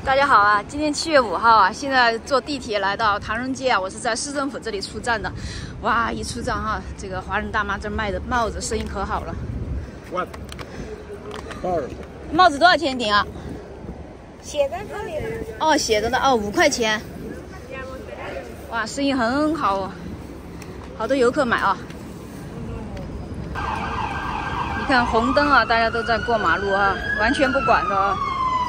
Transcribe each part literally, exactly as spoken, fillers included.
大家好啊，今天七月五号啊，现在坐地铁来到唐人街啊，我是在市政府这里出站的。哇，一出站哈，这个华人大妈这卖的帽子生意可好了。 What？ 帽子？ 帽子多少钱一顶啊？ 写在这里了。 哦，写着的哦，五块钱。哇，生意很好哦，好多游客买啊。你看红灯啊，大家都在过马路啊，完全不管的啊。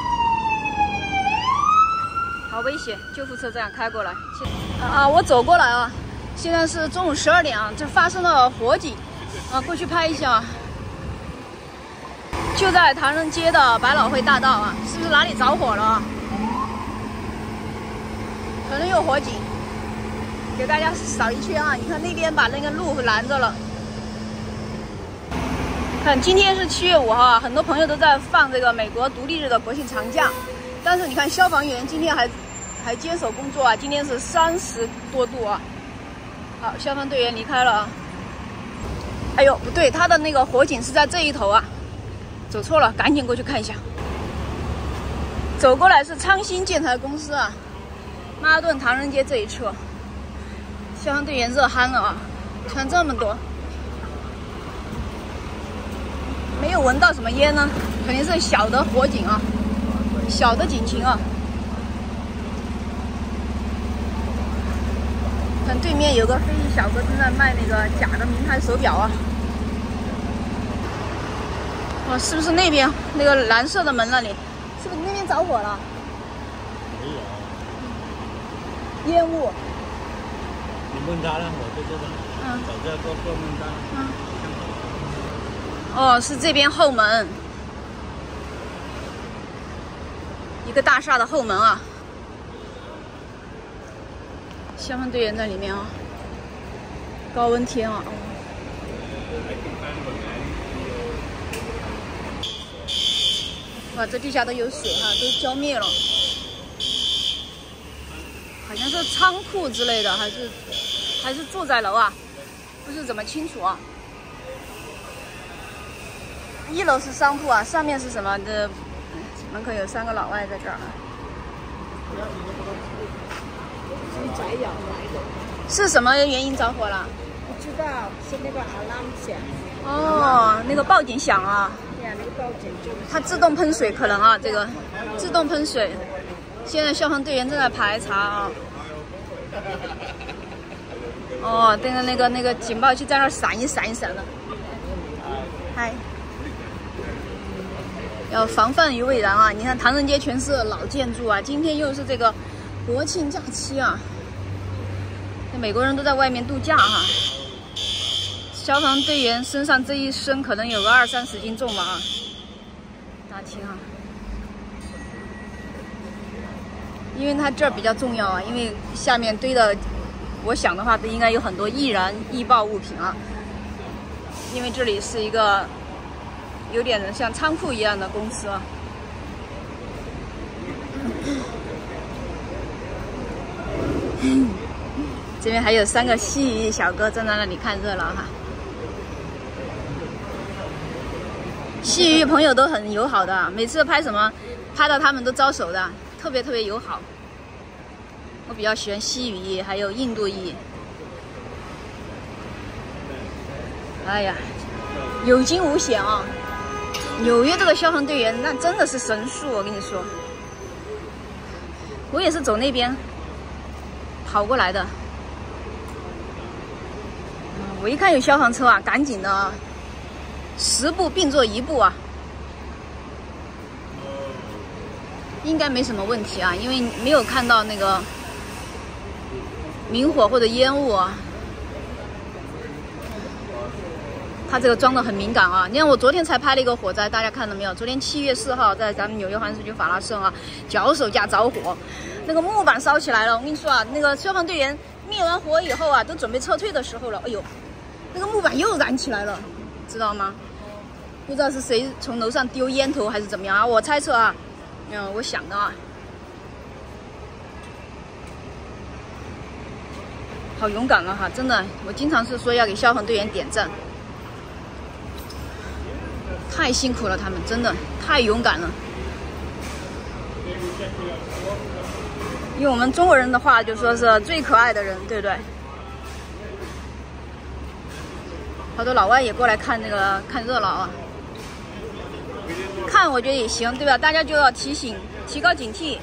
好危险！救护车这样开过来，啊，我走过来啊。现在是中午十二点啊，这发生了火警啊，过去拍一下啊。就在唐人街的百老汇大道啊，是不是哪里着火了？可能有火警，给大家扫一圈啊。你看那边把那个路拦着了。看，今天是七月五号啊，很多朋友都在放这个美国独立日的国庆长假。 但是你看，消防员今天还还坚守工作啊！今天是三十多度啊。好，消防队员离开了啊。哎呦，不对，他的那个火警是在这一头啊，走错了，赶紧过去看一下。走过来是昌兴建材公司啊，曼哈顿唐人街这一侧。消防队员热憨了啊，穿这么多，没有闻到什么烟呢，肯定是小的火警啊。 小的警情啊，看对面有个黑衣小哥正在卖那个假的名牌手表啊。哦，是不是那边那个蓝色的门那里？是不是那边着火了？ 没有。烟雾。 你问他了，我就知道。嗯。找这个后门单。 嗯。哦，是这边后门。 一个大厦的后门啊，消防队员在里面啊，高温天啊，哇，这地下都有水哈、啊，都浇灭了，好像是仓库之类的，还是还是住宅楼啊，不是怎么清楚啊。一楼是商铺啊，上面是什么的？ 门口有三个老外在这儿，是什么原因着火了？ 不知道，是那个 alarm 响。 哦，那个报警响啊。 对呀，那个报警就它自动喷水可能啊，这个自动喷水。现在消防队员正在排查啊。哦，那个那个那个警报器在那儿闪一闪一闪的。嗨。 要防范于未然啊！你看唐人街全是老建筑啊，今天又是这个国庆假期啊，那美国人都在外面度假哈、啊。消防队员身上这一身可能有个二三十斤重吧啊！大家听啊，因为它这儿比较重要啊，因为下面堆的，我想的话应该有很多易燃易爆物品啊，因为这里是一个。 有点像仓库一样的公司啊。这边还有三个西语小哥站在那里看热闹哈。西语朋友都很友好的，每次拍什么，拍到他们都招手的，特别特别友好。我比较喜欢西语裔，还有印度裔。哎呀，有惊无险啊！ 纽约这个消防队员那真的是神速，我跟你说，我也是走那边跑过来的。我一看有消防车啊，赶紧的啊，十步并作一步啊，应该没什么问题啊，因为没有看到那个明火或者烟雾啊。 它这个装的很敏感啊！你看我昨天才拍了一个火灾，大家看到没有？昨天七月四号在咱们纽约环市区法拉盛啊，脚手架着火，那个木板烧起来了。我跟你说啊，那个消防队员灭完火以后啊，都准备撤退的时候了，哎呦，那个木板又燃起来了，知道吗？不知道是谁从楼上丢烟头还是怎么样啊？我猜测啊，嗯，我想的啊，好勇敢了哈！真的，我经常是说要给消防队员点赞。 太辛苦了，他们真的太勇敢了。 用我们中国人的话就说是最可爱的人，对不对？好多老外也过来看那个看热闹啊，看我觉得也行，对吧？大家就要提醒，提高警惕。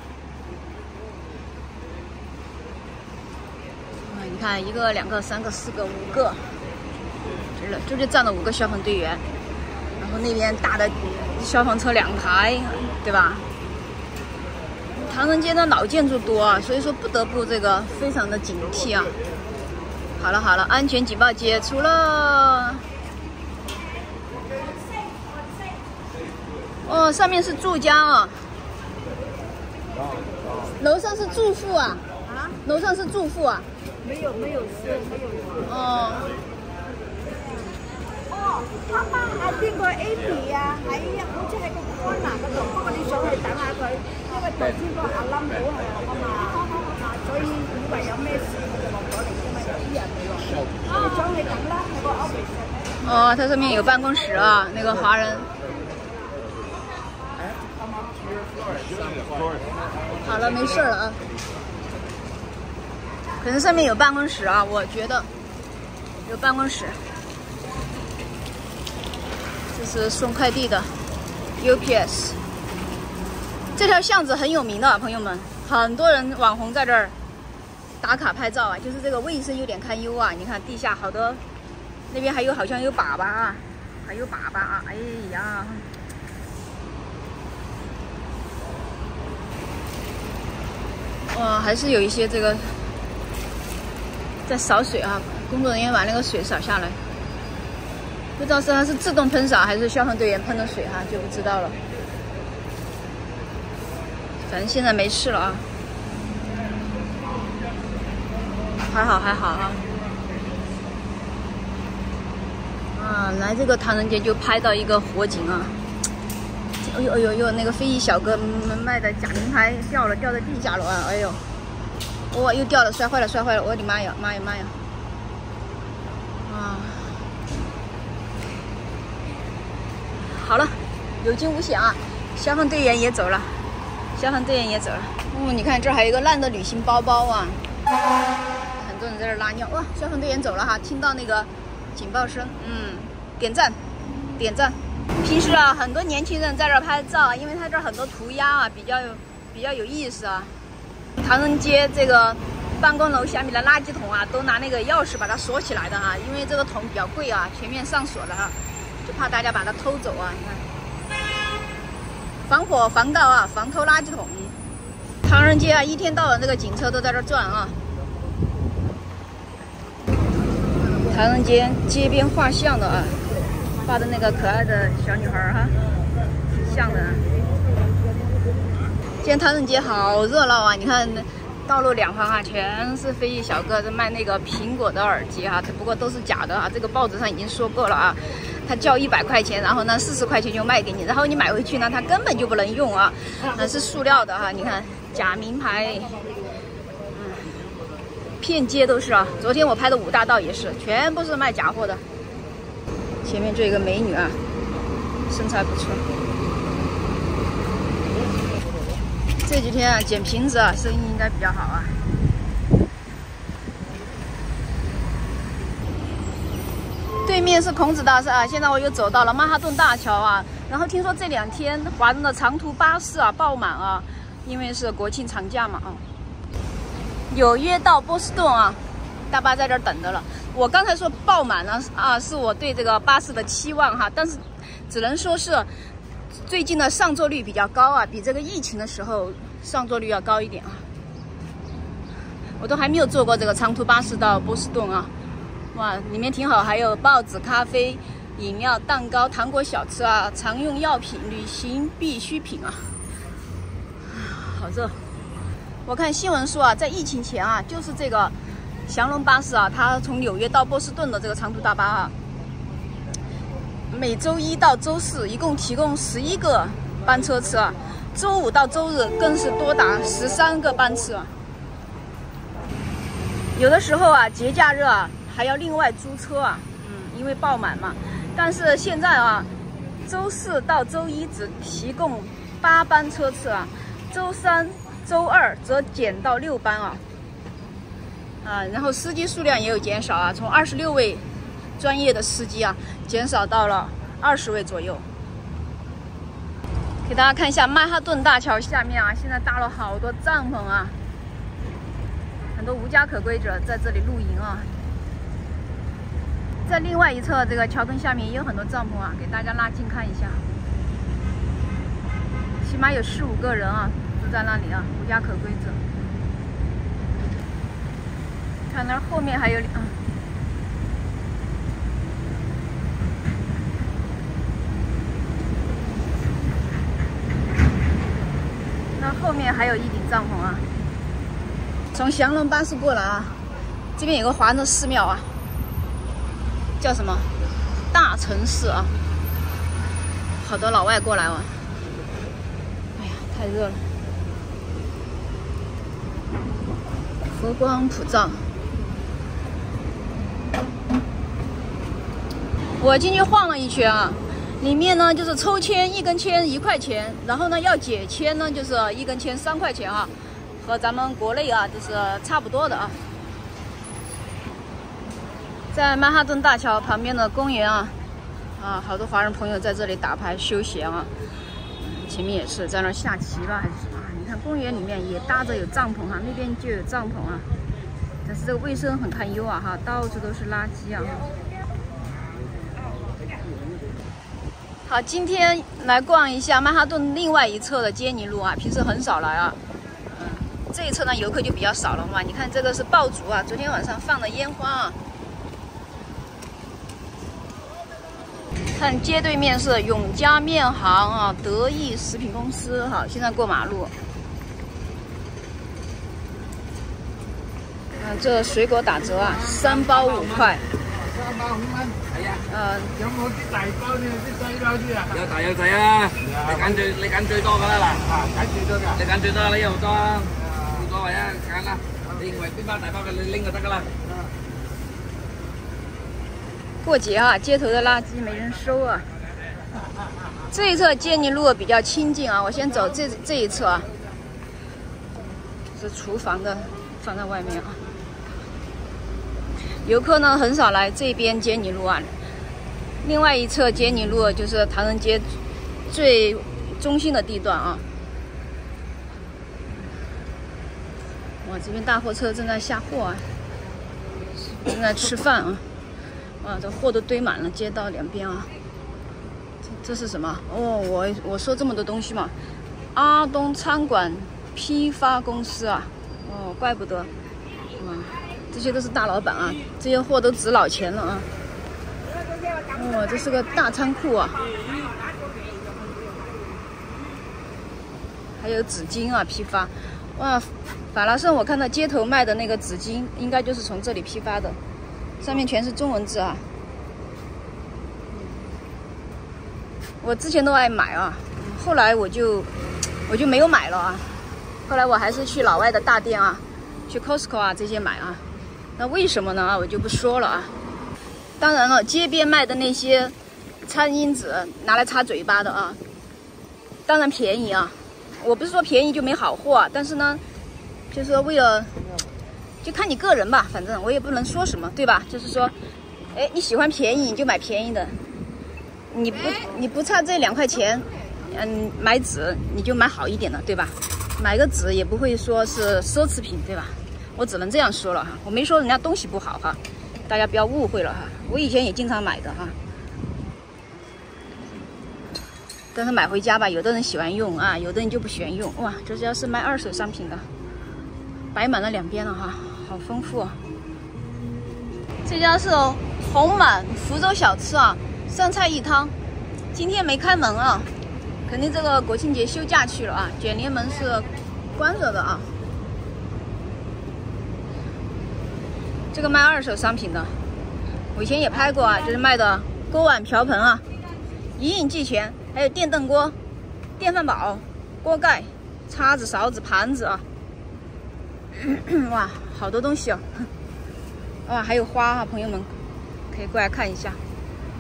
啊，你看一个、两个、三个、四个、五个，这了，这就站了五个消防队员，然后那边大的消防车两台，对吧？唐人街的老建筑多啊，所以说不得不这个非常的警惕啊。好了好了，安全警报解除了。哦，上面是住家啊，楼上是住户啊。啊？楼上是住户啊？ 没有没有是没有。 哦。 哦，啱啱阿邊個 Amy 啊，喺好似喺個安娜嗰度，不過你上去等下佢，因為頭先個阿冧好係我啊嘛，所以以為有咩事就落咗嚟啫嘛，有啲人嚟喎。你上去等啦，喺個 office。 哦，它上面有办公室啊，那个华人。好了，没事了啊。可能上面有办公室啊，我觉得有办公室。这是送快递的 U P S。这条巷子很有名的、啊，朋友们，很多人网红在这儿打卡拍照啊。就是这个卫生有点堪忧啊，你看地下好多，那边还有好像有粑粑啊，还有粑粑啊，哎呀。哇，还是有一些这个在扫水啊，工作人员把那个水扫下来，不知道是它是自动喷洒还是消防队员喷的水哈、啊，就不知道了。反正现在没事了啊，还好还好啊。啊，来这个唐人街就拍到一个火警啊！哎呦哎呦呦，那个非遗小哥卖的假名牌掉了，掉在地下了啊！哎呦，哇，又掉了，摔坏了，摔坏了！我的妈呀，妈呀，妈呀！啊，好了，有惊无险啊！消防队员也走了，消防队员也走了。哦，你看这儿还有一个烂的旅行包包啊，很多人在这儿拉尿。哇，消防队员走了哈，听到那个警报声，嗯，点赞，点赞。平时啊，很多年轻人在这儿拍照，因为他这儿很多涂鸦啊，比较有比较有意思啊。唐人街这个办公楼下面的垃圾桶啊，都拿那个钥匙把它锁起来的啊，因为这个桶比较贵啊，全面上锁了啊，就怕大家把它偷走啊。你看，防火防盗啊，防偷垃圾桶。唐人街啊，一天到晚这个警车都在这儿转啊。唐人街街边画像的啊。画的那个可爱的小女孩哈，挺像的。今天唐人街好热闹啊！你看，道路两旁啊，全是非遗小哥在卖那个苹果的耳机哈，不过都是假的啊。这个报纸上已经说过了啊，他叫一百块钱，然后呢四十块钱就卖给你，然后你买回去呢，它根本就不能用啊，那是塑料的哈。你看假名牌，嗯，遍街都是啊。昨天我拍的五大道也是，全部是卖假货的。前面这有一个美女啊，身材不错。这几天啊，捡瓶子啊，生意应该比较好啊。对面是孔子大厦啊，现在我又走到了曼哈顿大桥啊。然后听说这两天华人的长途巴士啊爆满啊，因为是国庆长假嘛啊。纽约到波士顿啊，大巴在这儿等着了。我刚才说爆满了啊，是我对这个巴士的期望哈，但是只能说是最近的上座率比较高啊，比这个疫情的时候上座率要高一点啊。我都还没有坐过这个长途巴士到波士顿啊，哇，里面挺好，还有报纸、咖啡、饮料、蛋糕、糖果、小吃啊，常用药品、旅行必需品啊。好热！我看新闻说啊，在疫情前啊，就是这个祥龙巴士啊，它从纽约到波士顿的这个长途大巴啊，每周一到周四一共提供十一个班车次啊，周五到周日更是多达十三个班次啊。有的时候啊，节假日啊还要另外租车啊，嗯，因为爆满嘛。但是现在啊，周四到周一只提供八班车次啊， 周三、周二则减到六班啊。啊，然后司机数量也有减少啊，从二十六位专业的司机啊，减少到了二十位左右。给大家看一下曼哈顿大桥下面啊，现在搭了好多帐篷啊，很多无家可归者在这里露营啊。在另外一侧这个桥墩下面也有很多帐篷啊，给大家拉近看一下，起码有十五个人啊，住在那里啊，无家可归者。看那后面还有啊，那后面还有一顶帐篷啊。从祥伦巴士过来啊，这边有个华人寺庙啊，叫什么大城市啊，好多老外过来啊。哎呀，太热了，佛光普照。我进去晃了一圈啊，里面呢就是抽签，一根签一块钱，然后呢要解签呢就是一根签三块钱啊，和咱们国内啊就是差不多的啊。在曼哈顿大桥旁边的公园啊，啊，好多华人朋友在这里打牌休闲啊，前面也是在那下棋吧还是什么？你看公园里面也搭着有帐篷啊，那边就有帐篷啊，但是这个卫生很堪忧啊哈，到处都是垃圾啊。好，今天来逛一下曼哈顿另外一侧的杰尼路啊，平时很少来啊。嗯，这一侧呢游客就比较少了嘛。你看这个是爆竹啊，昨天晚上放的烟花啊。看街对面是永嘉面行啊，德意食品公司。好，现在过马路。啊，这水果打折啊，三包五块。 三包五蚊，係啊。 呃， 有冇啲大包啲、啲細包啲啊？ 有大有細啊！你揀最你揀最多㗎啦嗱， 啊，揀最多㗎。 你揀最多，你有好多啊，冇所謂啊，揀啦。你認為邊包大包嘅你拎就得㗎啦。 过节啊，街头的垃圾没人收啊。这一侧杰尼路比较清静啊，我先走这这一侧啊，是厨房的，放在外面啊。游客呢很少来这边杰尼路啊，另外一侧杰尼路就是唐人街最中心的地段啊。哇，这边大货车正在下货啊，正在吃饭啊。哇，这货都堆满了街道两边啊。这, 这是什么？哦，我我说这么多东西嘛，阿东餐馆批发公司啊。哦，怪不得。哇，这些都是大老板啊，这些货都值老钱了啊。哇、哦，这是个大仓库啊。还有纸巾啊，批发。哇，法拉盛我看到街头卖的那个纸巾，应该就是从这里批发的。上面全是中文字啊！我之前都爱买啊，后来我就我就没有买了啊。后来我还是去老外的大店啊，去 Costco 啊这些买啊。那为什么呢？啊，我就不说了啊。当然了，街边卖的那些餐巾纸拿来擦嘴巴的啊，当然便宜啊。我不是说便宜就没好货啊，但是呢，就是说为了。就看你个人吧，反正我也不能说什么，对吧？就是说，哎，你喜欢便宜你就买便宜的，你不你不差这两块钱，嗯，买纸你就买好一点的，对吧？买个纸也不会说是奢侈品，对吧？我只能这样说了哈，我没说人家东西不好哈，大家不要误会了哈。我以前也经常买的哈，但是买回家吧，有的人喜欢用啊，有的人就不喜欢用。哇，这家是卖二手商品的，摆满了两边了哈。好丰富啊！这家是红满福州小吃啊，三菜一汤，今天没开门啊，肯定这个国庆节休假去了啊，卷帘门是关着的啊。这个卖二手商品的，我以前也拍过啊，就是卖的锅碗瓢盆啊，一应俱全，还有电炖锅、电饭煲、锅盖、叉子、勺子、盘子啊。哇，好多东西哦！哇，还有花啊，朋友们可以过来看一下。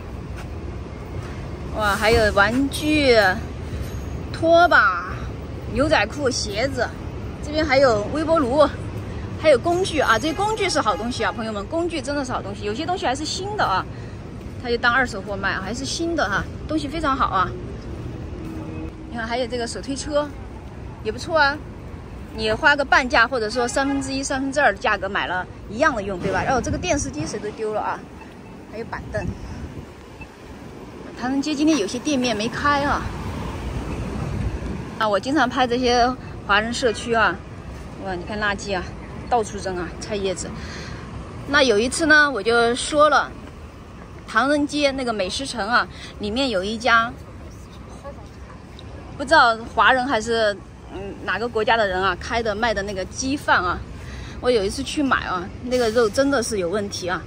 哇，还有玩具、拖把、 牛仔裤、鞋子，这边还有微波炉，还有工具啊，这些工具是好东西啊，朋友们，工具真的是好东西，有些东西还是新的啊，它就当二手货卖啊，还是新的哈、啊，东西非常好啊。你看，还有这个手推车，也不错啊。你花个半价或者说三分之一、三分之二的价格买了一样的用，对吧？然后这个电视机谁都丢了啊，还有板凳。唐人街今天有些店面没开啊。啊，我经常拍这些华人社区啊，哇，你看垃圾啊，到处扔啊，菜叶子。那有一次呢，我就说了，唐人街那个美食城啊，里面有一家，不知道华人还是。嗯，哪个国家的人啊开的卖的那个鸡饭啊，我有一次去买啊，那个肉真的是有问题啊。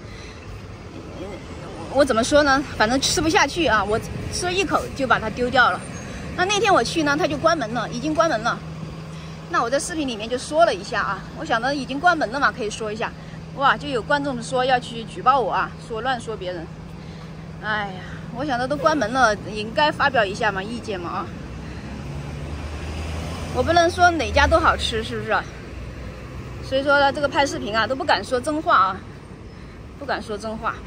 我怎么说呢？反正吃不下去啊，我吃了一口就把它丢掉了。那那天我去呢，它就关门了，已经关门了。那我在视频里面就说了一下啊，我想着已经关门了嘛，可以说一下。哇，就有观众说要去举报我啊，说乱说别人。哎呀，我想着都关门了，应该发表一下嘛意见嘛啊。我不能说哪家都好吃，是不是？所以说呢，这个拍视频啊都不敢说真话啊，不敢说真话，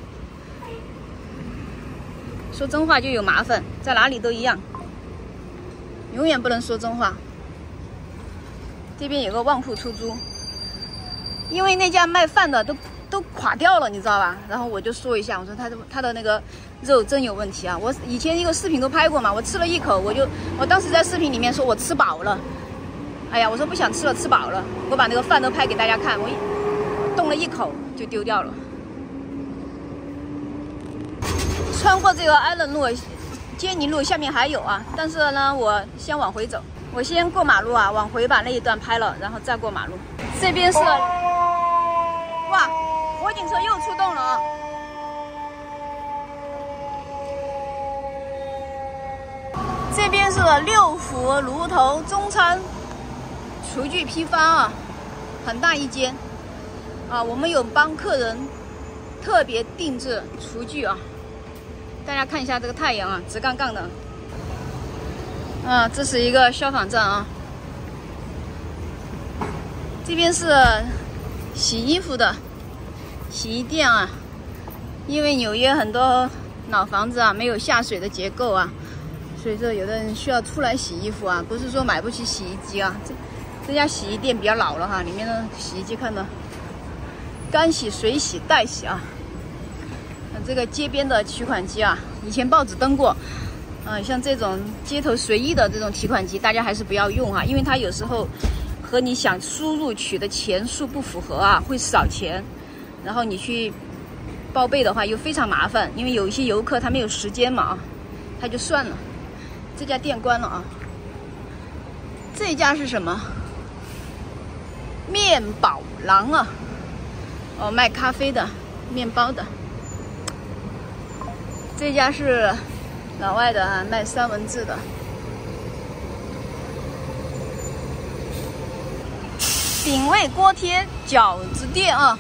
说真话就有麻烦，在哪里都一样，永远不能说真话。这边有个旺铺出租，因为那家卖饭的都都垮掉了，你知道吧？然后我就说一下，我说他的他的那个肉真有问题啊！我以前一个视频都拍过嘛，我吃了一口，我就我当时在视频里面说我吃饱了。哎呀，我说不想吃了，吃饱了，我把那个饭都拍给大家看，我一动了一口就丢掉了。穿过这个艾伦路、坚尼路，下面还有啊，但是呢，我先往回走，我先过马路啊，往回把那一段拍了，然后再过马路。这边是，哇，火警车又出动了啊！这边是六福芦头中餐。厨具批发啊，很大一间啊，我们有帮客人特别定制厨具啊。大家看一下这个太阳啊，直杠杠的。啊，这是一个消防站啊。这边是洗衣服的洗衣店啊，因为纽约很多老房子啊没有下水的结构啊，所以说有的人需要出来洗衣服啊，不是说买不起洗衣机啊。这这家洗衣店比较老了哈，里面的洗衣机看到干洗、水洗、代洗啊。这个街边的取款机啊，以前报纸登过，啊、呃，像这种街头随意的这种提款机，大家还是不要用啊，因为它有时候和你想输入取的钱数不符合啊，会少钱，然后你去报备的话又非常麻烦，因为有一些游客他没有时间嘛啊，他就算了。这家店关了啊。这家是什么？面宝郎啊，哦，卖咖啡的、面包的。这家是老外的啊，卖三文治的。鼎味锅贴饺子店啊。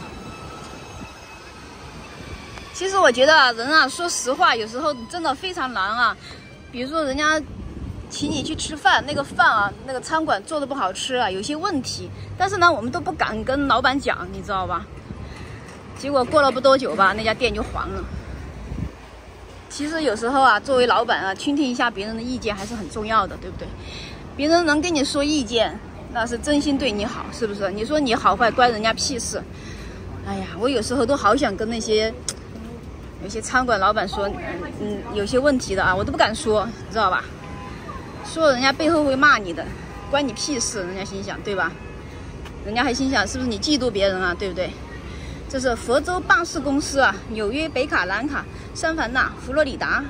其实我觉得啊，人啊，说实话，有时候真的非常难啊。比如说人家请你去吃饭，那个饭啊，那个餐馆做的不好吃啊，有些问题，但是呢，我们都不敢跟老板讲，你知道吧？结果过了不多久吧，那家店就黄了。其实有时候啊，作为老板啊，倾听一下别人的意见还是很重要的，对不对？别人能跟你说意见，那是真心对你好，是不是？你说你好坏关人家屁事。哎呀，我有时候都好想跟那些有些餐馆老板说，嗯嗯，有些问题的啊，我都不敢说，知道吧？说人家背后会骂你的，关你屁事，人家心想，对吧？人家还心想是不是你嫉妒别人啊，对不对？这是佛州巴士公司啊，纽约、北卡、南卡、三藩纳、佛罗里达，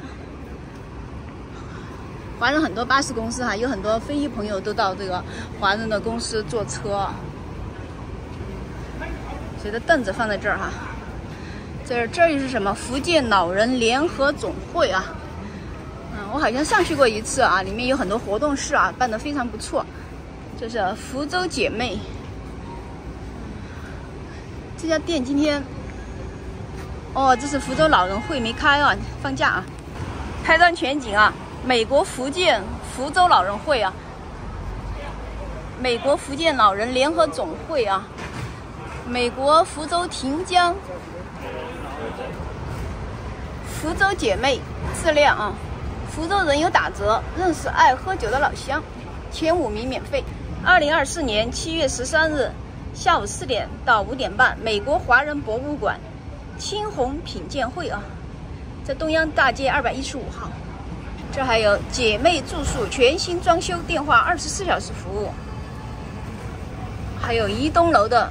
华人很多巴士公司哈、啊，有很多非裔朋友都到这个华人的公司坐车、啊。所以的凳子放在这儿哈、啊，这这又是什么？福建老人联合总会啊。我好像上去过一次啊，里面有很多活动室啊，办得非常不错。这是福州姐妹，这家店今天，哦，这是福州老人会没开啊，放假啊。拍张全景啊，美国福建福州老人会啊， 美国福建老人联合总会啊，美国福州亭江福州姐妹质量啊，福州人有打折，认识爱喝酒的老乡，前五名免费。二零二四年七月十三日下午四点到五点半，美国华人博物馆青红品鉴会啊，在东阳大街二百一十五号。这还有姐妹住宿全新装修，电话二十四小时服务。还有一栋楼的，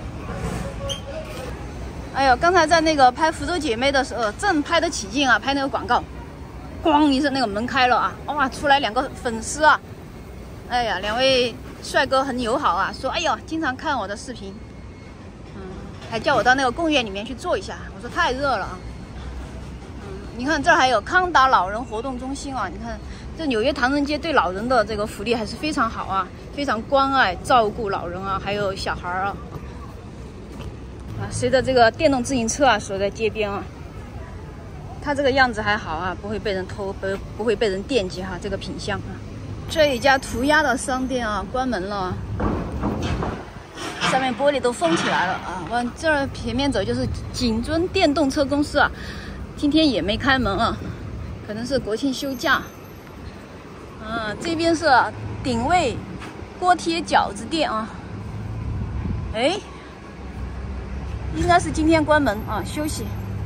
哎呦，刚才在那个拍福州姐妹的时候，正拍得起劲啊，拍那个广告，咣一声那个门开了啊，哇，出来两个粉丝啊，哎呀，两位帅哥很友好啊，说哎呦，经常看我的视频，嗯，还叫我到那个公园里面去坐一下，我说太热了啊。你看这儿还有康达老人活动中心啊！你看这纽约唐人街对老人的这个福利还是非常好啊，非常关爱照顾老人啊，还有小孩啊。啊，随着这个电动自行车啊守在街边啊，它这个样子还好啊，不会被人偷，不不会被人惦记哈、啊。这个品相啊，这一家涂鸦的商店啊关门了，上面玻璃都封起来了啊。往这儿前面走就是景尊电动车公司啊。今天也没开门啊，可能是国庆休假。啊，这边是鼎味锅贴饺子店啊。哎，应该是今天关门啊，休息。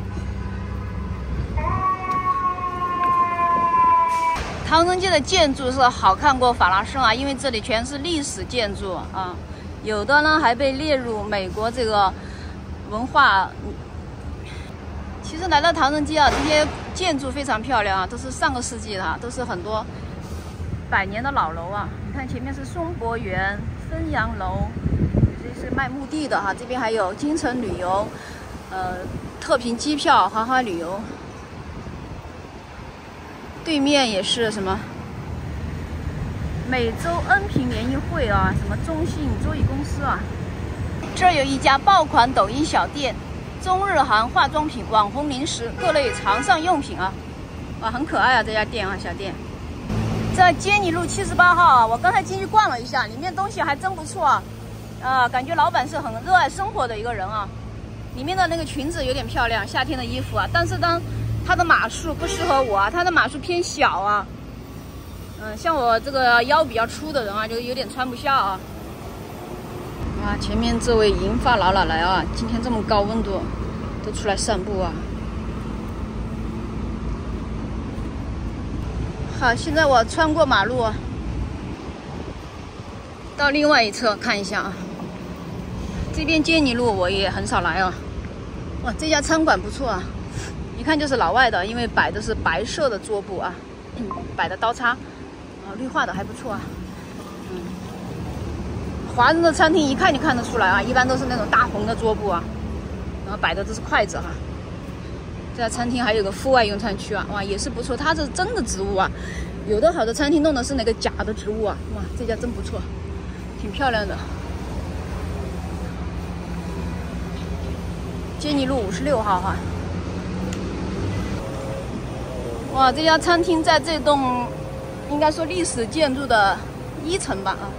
唐人街的建筑是好看过法拉盛啊，因为这里全是历史建筑啊，有的呢还被列入美国这个文化。其实来到唐人街啊，这些建筑非常漂亮啊，都是上个世纪的啊，都是很多百年的老楼啊。你看前面是松柏园、汾阳楼，这是卖墓地的哈、啊。这边还有京城旅游，呃，特平机票、豪华旅游。对面也是什么美洲恩平联谊会啊，什么中信周易公司啊。这儿有一家爆款抖音小店。中日韩化妆品、网红零食、各类床上用品啊，哇，很可爱啊！这家店啊，小店在坚尼路七十八号啊。我刚才进去逛了一下，里面东西还真不错啊，啊，感觉老板是很热爱生活的一个人啊。里面的那个裙子有点漂亮，夏天的衣服啊，但是呢，它的码数不适合我啊，它的码数偏小啊。嗯，像我这个腰比较粗的人啊，就有点穿不下啊。啊，前面这位银发老奶奶啊，今天这么高温度，都出来散步啊。好，现在我穿过马路，到另外一侧看一下啊。这边坚尼路我也很少来啊。哇，这家餐馆不错啊，一看就是老外的，因为摆的是白色的桌布啊，嗯、摆的刀叉，啊，绿化的还不错啊。华人的餐厅一看就看得出来啊，一般都是那种大红的桌布啊，然后摆的都是筷子哈、啊。这家餐厅还有个户外用餐区啊，哇，也是不错。它是真的植物啊，有的好的餐厅弄的是那个假的植物啊，哇，这家真不错，挺漂亮的。坚尼路五十六号哈。哇，这家餐厅在这栋应该说历史建筑的一层吧啊。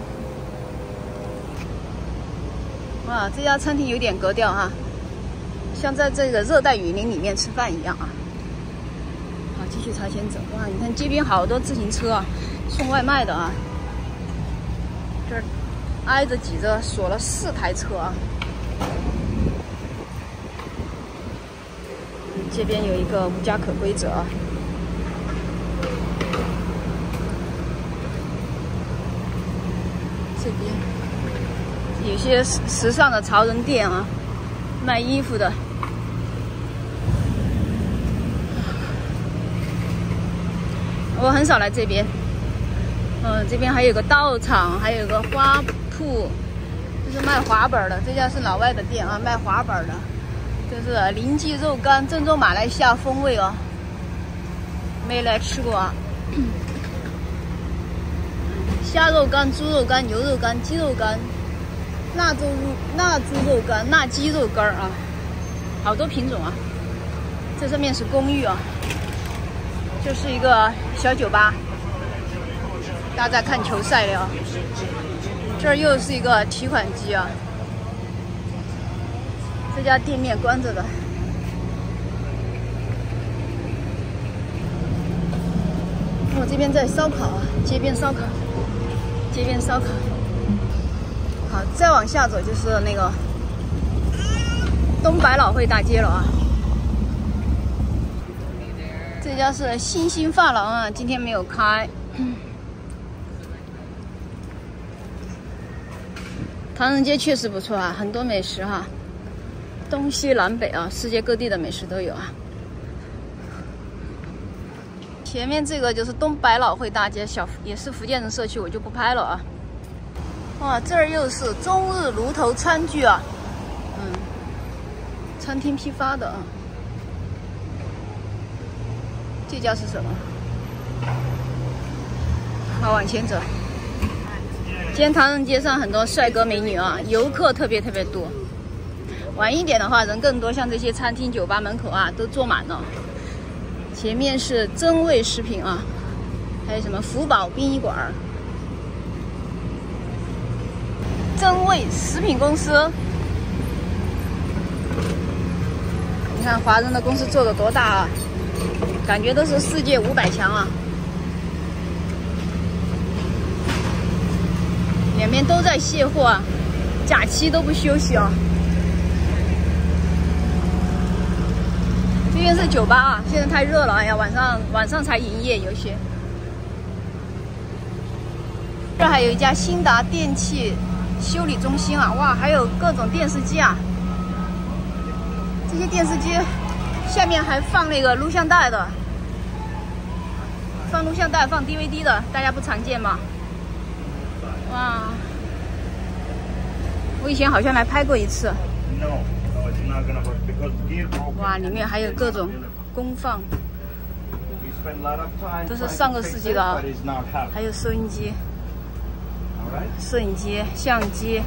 啊，这家餐厅有点格调哈、啊，像在这个热带雨林里面吃饭一样啊。好，继续朝前走。哇，你看街边好多自行车啊，送外卖的啊。这儿挨着挤着锁了四台车啊。这边有一个无家可归者啊。这边。有些时时尚的潮人店啊，卖衣服的。我很少来这边。嗯，这边还有个道场，还有个花铺，这是卖滑板的。这家是老外的店啊，卖滑板的。这是临记肉干，正宗马来西亚风味哦。没来吃过啊。虾肉干、猪肉干、牛肉干、鸡肉干。腊猪肉、腊猪肉干、腊鸡肉干啊，好多品种啊。这上面是公寓啊，就是一个小酒吧，大家在看球赛了啊。 这儿又是一个提款机啊，这家店面关着的。我这边在烧烤啊，街边烧烤，街边烧烤。好，再往下走就是那个东百老汇大街了啊。这家是星星发廊啊，今天没有开。唐人街确实不错啊，很多美食哈、啊，东西南北啊，世界各地的美食都有啊。前面这个就是东百老汇大街，小也是福建人社区，我就不拍了啊。哇，这儿又是中日炉头餐具啊，嗯，餐厅批发的啊。这家是什么？好，往前走。今天唐人街上很多帅哥美女啊，游客特别特别多。晚一点的话，人更多，像这些餐厅、酒吧门口啊，都坐满了。前面是真味食品啊，还有什么福宝殡仪馆、真味食品公司。你看华人的公司做的多大啊，感觉都是世界五百强啊。两边都在卸货啊，假期都不休息啊。这边是酒吧啊，现在太热了，哎呀，晚上晚上才营业有些。这还有一家新达电器修理中心啊，哇，还有各种电视机啊。这些电视机下面还放那个录像带的，放录像带、放 D V D 的，大家不常见吗？哇，我以前好像来拍过一次。哇，里面还有各种功放，都是上个世纪的啊，还有收音机、摄影机、相机、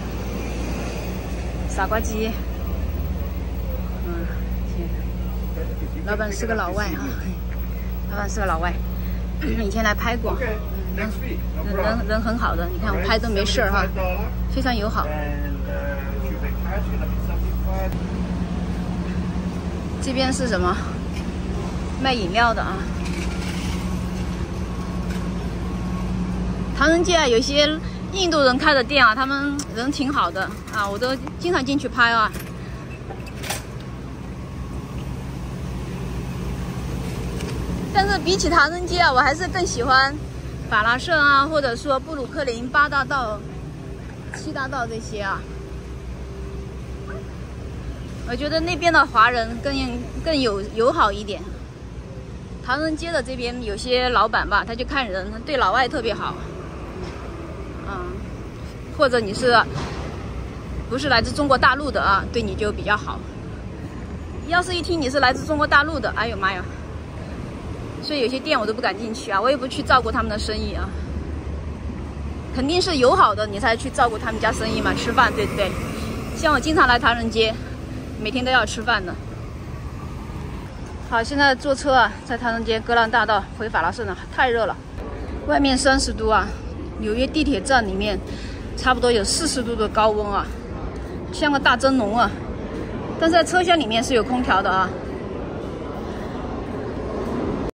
傻瓜机。嗯，天哪，老板是个老外啊，老板是个老外，以前来拍过。人人人很好的，你看我拍都没事哈，非常友好。这边是什么？卖饮料的啊。唐人街啊，有些印度人开的店啊，他们人挺好的啊，我都经常进去拍啊。但是比起唐人街啊，我还是更喜欢法拉盛啊，或者说布鲁克林八大道、七大道这些啊。我觉得那边的华人更更有友好一点。唐人街的这边有些老板吧，他就看人，对老外特别好。嗯，或者你是不是来自中国大陆的啊，对你就比较好。要是一听你是来自中国大陆的，哎呦妈呀！所以有些店我都不敢进去啊，我也不去照顾他们的生意啊。肯定是友好的你才去照顾他们家生意嘛，吃饭对不对？像我经常来唐人街，每天都要吃饭的。好，现在坐车啊，在唐人街格兰大道回法拉盛了，太热了，外面三十度啊，纽约地铁站里面差不多有四十度的高温啊，像个大蒸笼啊。但是在车厢里面是有空调的啊。